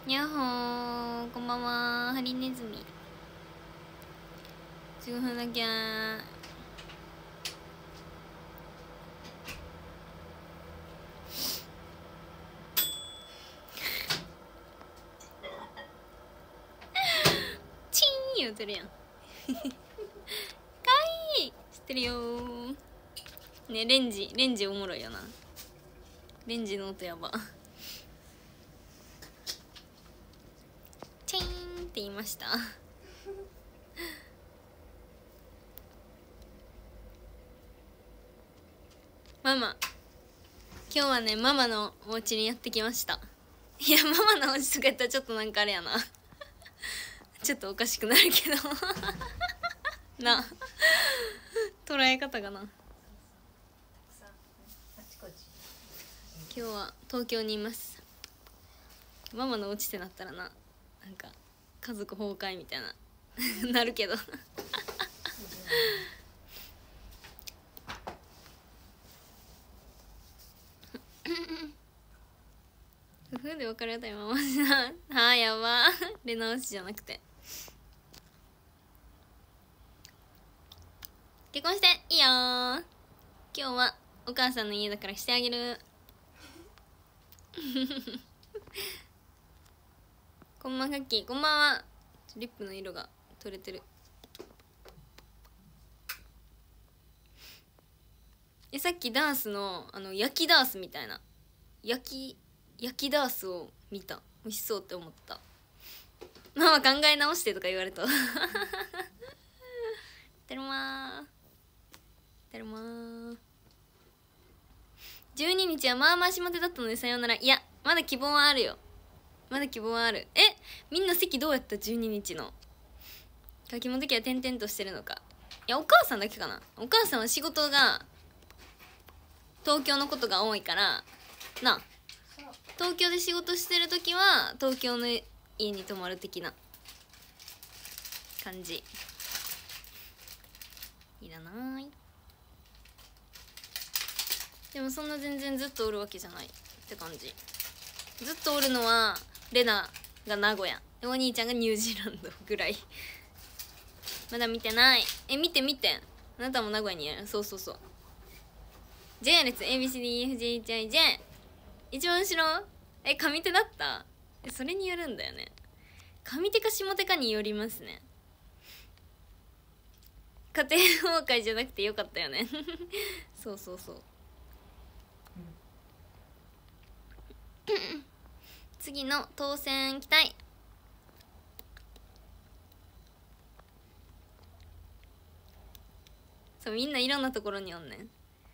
やっほー、こんばんは。ハリネズミ15分だけチーン言うてるやんかわいい、知ってるよーね。レンジおもろいよな。レンジの音やば。チーンって言いましたママ、今日はねママのお家にやってきました。いや、ママのお家とかやったらちょっとなんかあれやなちょっとおかしくなるけどな、捉え方がな。今日は東京にいます。ママのお家ってなったらな、なんか家族崩壊みたいななるけど夫婦で別れたいままじなあーやば出直しじゃなくて結婚していいよー。今日はお母さんの家だからしてあげるこんばんは、かっきーこんばんは。リップの色が取れてる。さっきダースの焼きダースみたいな焼きダースを見た。美味しそうって思った。ママ考え直してとか言われたてるまーてるまー。12日はまあまあ下手だったのでさようなら。いや、まだ希望はあるよ。まだ希望はある。みんな席どうやった？ 12 日の書き物の時は転々としてるのか。いや、お母さんだけかな。お母さんは仕事が東京のことが多いからな。東京で仕事してる時は東京の家に泊まる的な感じ。いらない。でもそんな全然ずっとおるわけじゃないって感じ。ずっとおるのはレナが名古屋で、お兄ちゃんがニュージーランドぐらいまだ見てない。見てあなたも名古屋にいる。そうそうそう。 J 列 ABCDEFGHIJ 一番後ろ上手だった。それによるんだよね。上手か下手かによりますね。家庭崩壊じゃなくてよかったよねそうそうそう次の当選期待。そう、みんないろんなところにおんねん。上手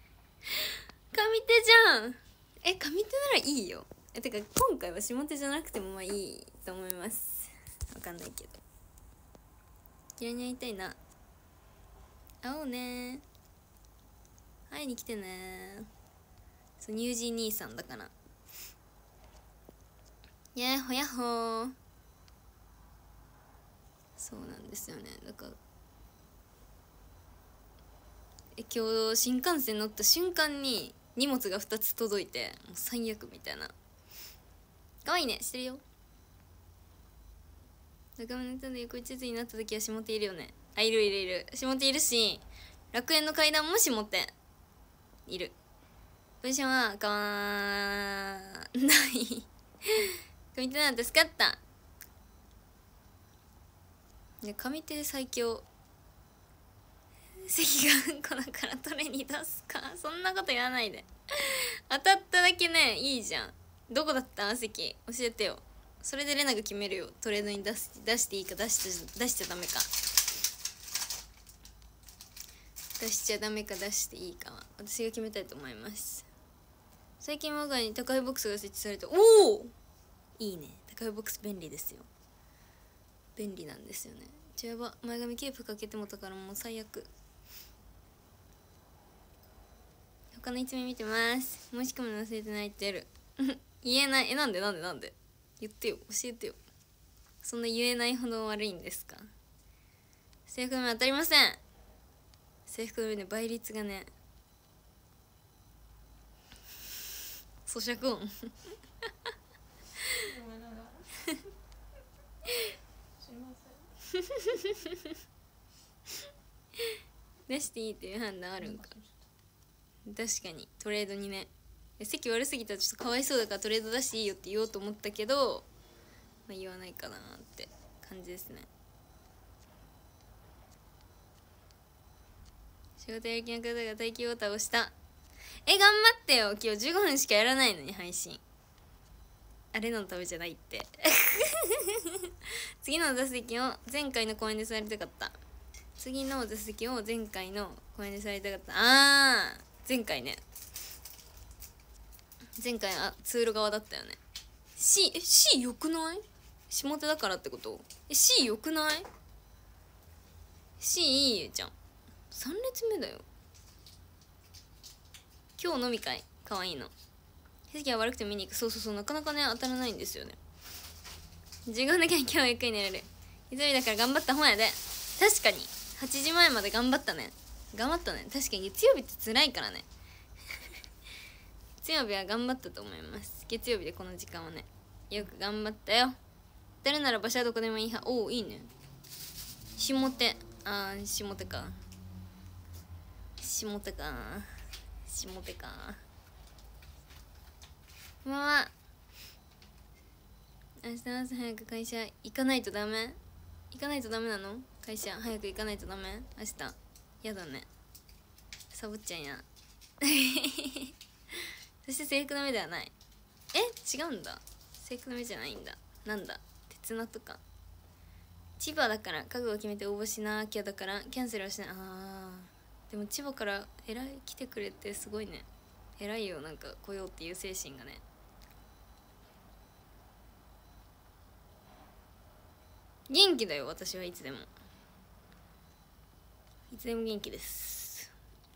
じゃん。上手ならいいよ。てか今回は下手じゃなくてもまあいいと思います。わかんないけど嫌いに会いたいな。会おうね。会いに来てね。そう、ニュージー兄さんだから。やっほやっほ。そうなんですよね。だから今日新幹線乗った瞬間に荷物が2つ届いて、もう最悪みたいな。かわいいね、してるよ。仲間の人で横一途になった時は下手いるよね。いる下手いるし、楽園の階段も下手いる。ポジションは変わんない上手なんて助かった。いや、上手最強。席がこだから取りに出すかそんなこと言わないで当たっただけね、いいじゃん。どこだった席教えてよ。それでレナが決めるよ。トレードに出していいか出しちゃダメか。出しちゃダメか出していいかは私が決めたいと思います。最近我が家に宅配ボックスが設置されて、おおいいね。宅配ボックス便利ですよ。便利なんですよね。やば、前髪ケープかけてもたからもう最悪。他の一面見てます。申し込むの忘れてないってやる言えない。なんで言ってよ、教えてよ。そんな言えないほど悪いんですか。制服の目当たりません。制服の目で倍率がね咀嚼音出していいっていう判断あるんか。確かにトレードにね、席悪すぎたらちょっとかわいそうだからトレード出していいよって言おうと思ったけど、まあ、言わないかなって感じですね。仕事やる気の方が待機ボタンを押した。頑張ってよ。今日15分しかやらないのに配信。あれのためじゃないって次の座席を前回の公演で座りたかった。次の座席を前回の公演で座りたかった。前回ね、前回通路側だったよね。 C よくない？下手だからってこと？C よくない？ C いいじゃん。3列目だよ。今日飲み会かわいいの。景色が悪くて見に行く。そうなかなかね当たらないんですよね。15分だけ今日はゆっくり寝れる。一人だから頑張った方やで。確かに8時前まで頑張ったね。確かに月曜日って辛いからね月曜日は頑張ったと思います。月曜日でこの時間はね、よく頑張ったよ。出るなら場所はどこでもいい派。おお、いいね。下手。下手か。明日の朝早く会社行かないとダメなの？会社早く行かないとダメ？明日やだね、サボっちゃんやそして制服の目ではない。違うんだ。制服の目じゃないんだ。なんだ、鉄菜とか。千葉だから覚悟を決めて応募しなきゃだからキャンセルはしない。でも千葉から来てくれてすごいね。偉いよ、なんか来ようっていう精神がね。元気だよ私はいつでも元気です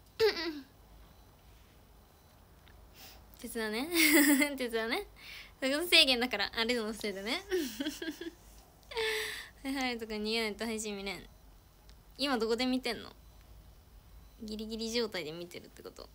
鉄だね速度制限だからあれのせいでねはいとか逃げないと配信見れん。今どこで見てんの？ギリギリ状態で見てるってこと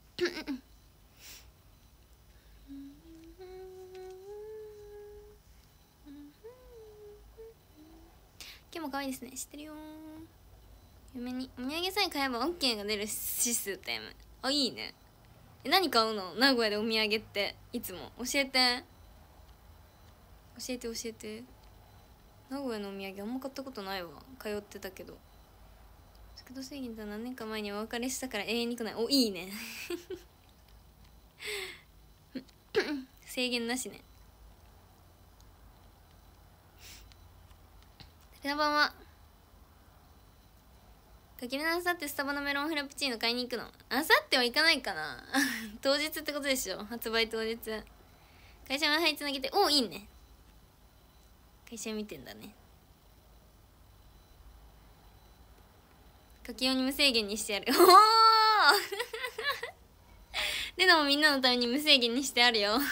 今日も可愛いですね。知ってるよ。嫁にお土産さえ買えば OK が出る指数タイム。いいね。何買うの？名古屋でお土産っていつも教えて名古屋のお土産あんま買ったことないわ。通ってたけど。速度制限と何年か前にお別れしたから永遠に来ない。いいね制限なしね。こんばんは。かきれなあさってスタバのメロンフラペチーノ買いに行くの？あさっては行かないかな当日ってことでしょ、発売当日。会社の配つなげて。いいね。会社見てんだね。書き用に無制限にしてやる。でもみんなのために無制限にしてあるよ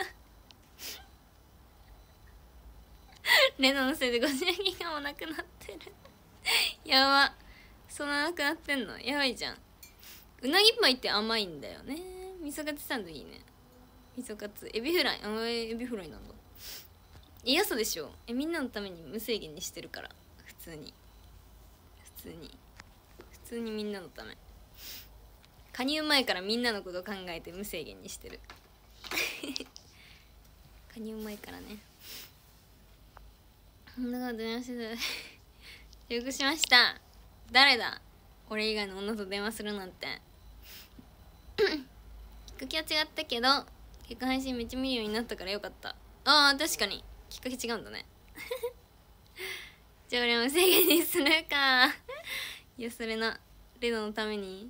レナのせいで50ギガもなくなってるやば、そんななくなってんの？やばいじゃん。うなぎパイって甘いんだよね。味噌カツサンドいいね。味噌カツエビフライ。エビフライなんだ。嫌そうでしょ。みんなのために無制限にしてるから。普通にみんなのため。加入前からみんなのことを考えて無制限にしてる加入前からね。女が電話してた遅刻しました。誰だ？俺以外の女と電話するなんてきっかけは違ったけど結果配信めっちゃ見るようになったからよかった。確かにきっかけ違うんだねじゃあ俺も制限にするかいやそれな、レノのために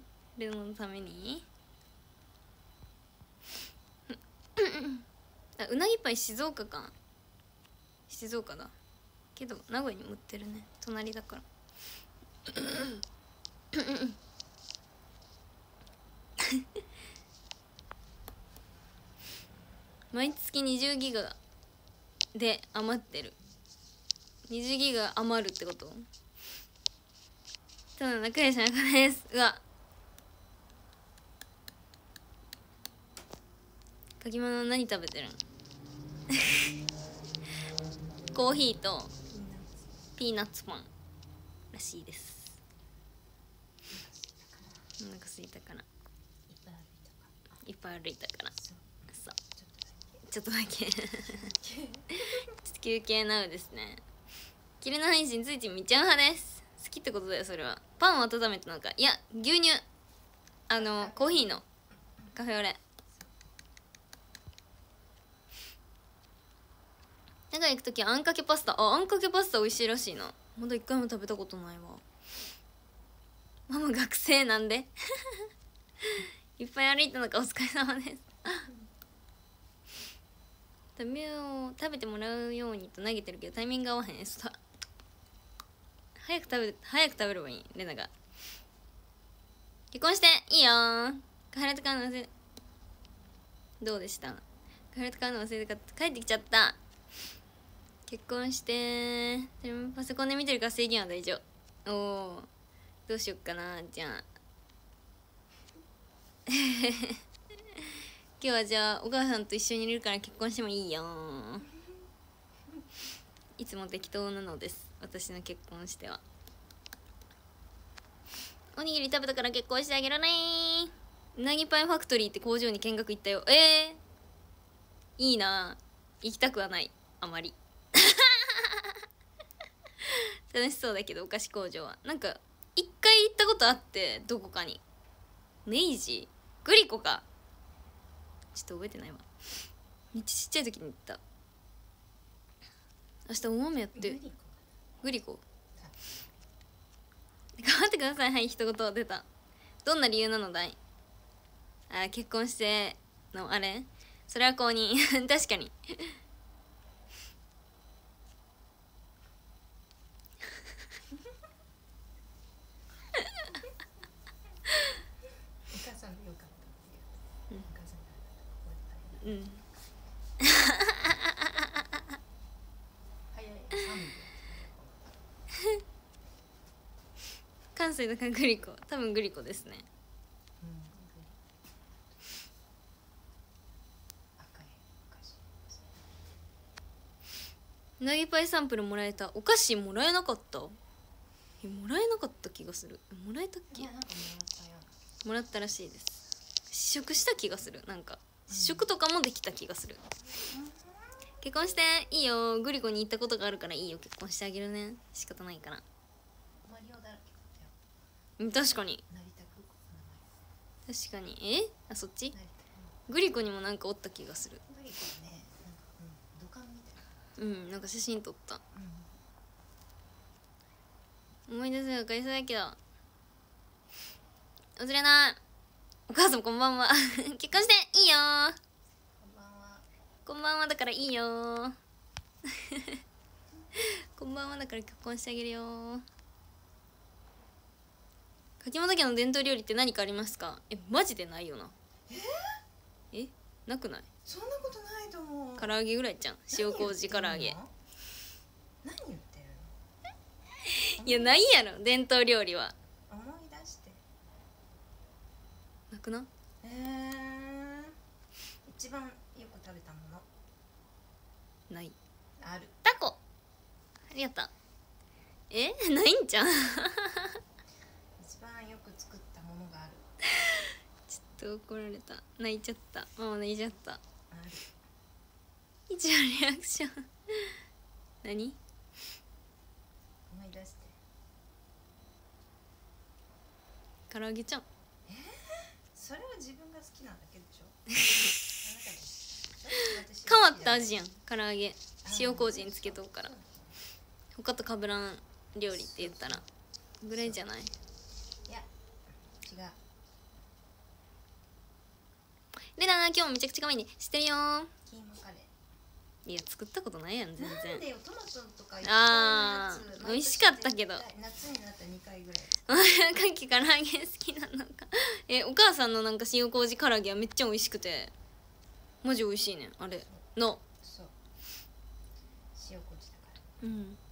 うなぎパイ静岡か。静岡だけど名古屋にも売ってるね。隣だから毎月20ギガで余ってる。20ギガ余るってこと？ただ仲良しな子です。うわ、かき物何食べてるんコーヒーとピーナッツパン。 らしいです。お腹すいたからいっぱい歩いたからそうちょっとだけちょっと休憩なうですね。昼の配信ついつい見ちゃう派です。好きってことだよそれは。パンを温めてなんかいや牛乳コーヒーのカフェオレ。長屋行く時はあんかけパスタ。あんかけパスタ美味しいらしいな。まだ一回も食べたことないわ。ママ学生なんでいっぱい歩いたのかお疲れ様です食べてもらうようにと投げてるけどタイミング合わへん。そうだ早く食べればいい。レナが結婚していいよー。カフェラテ買うの忘れどうでした。カフェラテ買うの忘れて帰ってきちゃった。結婚してパソコンで見てるから制限は大丈夫。おおどうしよっかな。じゃあ今日はじゃあお母さんと一緒にいるから結婚してもいいよ。いつも適当なのです私の結婚しては。おにぎり食べたから結婚してあげるねー。うなぎパイファクトリーって工場に見学行ったよ。いいな。行きたくはないあまり楽しそうだけどお菓子工場はなんか一回行ったことあって、どこかに明治グリコかちょっと覚えてないわ。めっちゃちっちゃい時に行った。明日お豆やってグリコ頑張ってください。はい一言出た。どんな理由なのだい。結婚してのあれそれは公認確かにうん関西だからグリコ多分グリコですね。うなぎパイサンプルもらえた。お菓子もらえなかった。もらえなかった気がする。もらえたっけ。もらったらしいです。試食した気がする。なんか試食とかもできた気がする。結婚していいよ。グリコに行ったことがあるからいいよ。結婚してあげるね。仕方ないから確かに確かに。そっちグリコにもなんかおった気がする。なんか写真撮った、思い出すのが買いそうだけど忘れない。お母さんこんばんは結婚していいよ。こんばんはだからいいよこんばんはだから結婚してあげるよ。柿本家の伝統料理って何かありますか。マジでないよな。なくない。 そんなことないと思う。 唐揚げぐらいじゃん。塩麹唐揚げ。 何言ってるの。 いやないやろ伝統料理は。 思い出してなくな。 一番よく食べたものない。 ある。 タコ。ありがとう。ないんじゃん一番よく作ったものがあるちょっと怒られた。泣いちゃった。ママ泣いちゃった。 ある。 一応リアクション何。 思い出して。 唐揚げちゃん。 それは自分が好きなだけでしょ変わった味やん唐揚げ。塩麹につけとくから他とかぶらん料理って言ったらぐらいじゃない。 いや違う。 レナ今日もめちゃくちゃ可愛いね。知ってるよー。 キーマカレー。 いや作ったことないやん全然。 なんでよ。トマトとか美味しかったけど夏になったら2回ぐらい。 かき唐揚げ好きなのかお母さんのなんか塩麹唐揚げはめっちゃ美味しくてマジ美味しいねんあれの。 そう塩麹だから。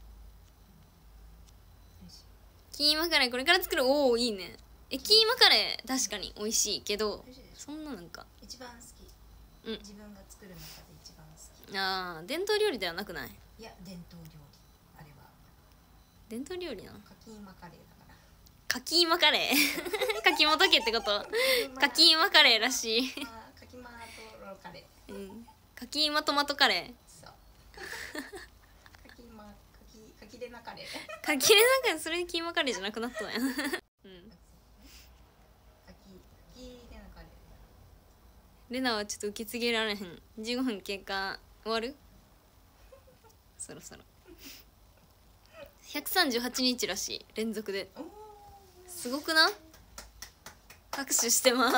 キーマカレーこれから作る。おおいいね。キーマカレー確かに美味しいけどそんななんか一番好き。自分が作る中で一番好き。 伝統料理ではなくない。 いや伝統料理。あれは伝統料理なの？ かき今カレーだから。 かき今カレー柿本家ってこと？かき今カレーらしい。 かきまとろカレー。 うん。かき今トマトカレそう。かきレナカレー。 ー。かきれなんかそれキーマカレーじゃなくなったんや。うん。 かきレナカレー。 レナはちょっと受け継げられへん。15分経過終わる？そろそろ。138日らしい、連続で。すごくない？拍手してます。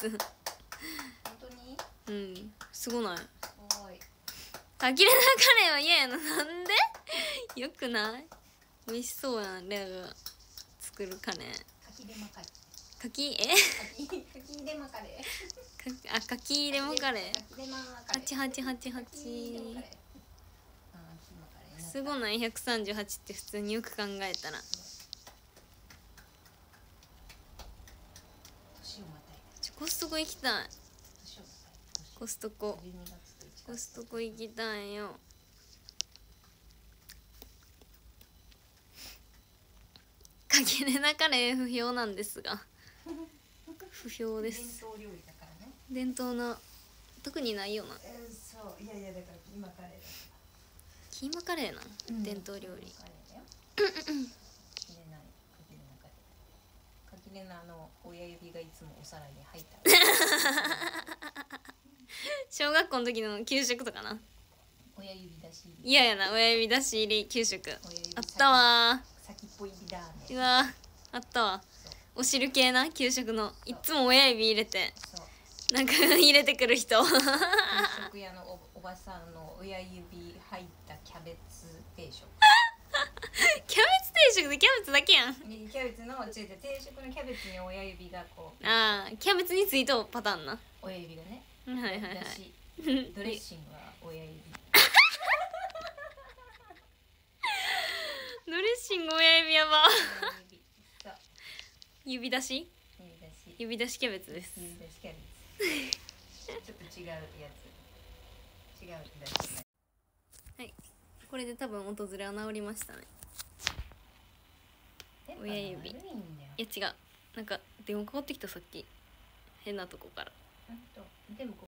本当に？ うん、すごない？ すごい。 かきれなカレーは嫌やな。なんで？よくない？美味しそうやん、レナが作るカレー。 かきレマカレー。 かきかきレマカレー。 かきレモカレー。 かきレマカレー。 8888。すごない？138って普通によく考えたら。コストコ行きたい。コストコ行きたいよ。かきれなカレー不評なんですが。不評です。 伝統料理だからね。 伝統な特にないよな。 そういやだからキーマカレーだから。 キーマカレーな、伝統料理。 かきれなの親指がいつもお皿に入った。 小学校の時の給食とかな。 親指出し。 嫌やな、親指出し入り給食。あったわ先っぽ指だね。 うわあったわ。お汁系な給食のいつも親指入れてなんか入れてくる人。 給食屋のおばさんの親指入ったキャベツ定食。 キャベツ定食でキャベツだけやん。 キャベツの定食のキャベツに親指がこう。 ああ、キャベツについとうパターンな。 親指がね。 はいはいはい。 ドレッシングは親指。 ドレッシング親指やば。指出し？指出しキャベツです。 指出しキャベツ。ちょっと違うやつ。違う出し。 はい。これで多分訪れは治りましたね。親指。いや違う。なんか電話かかってきたさっき。変なとこから。 でも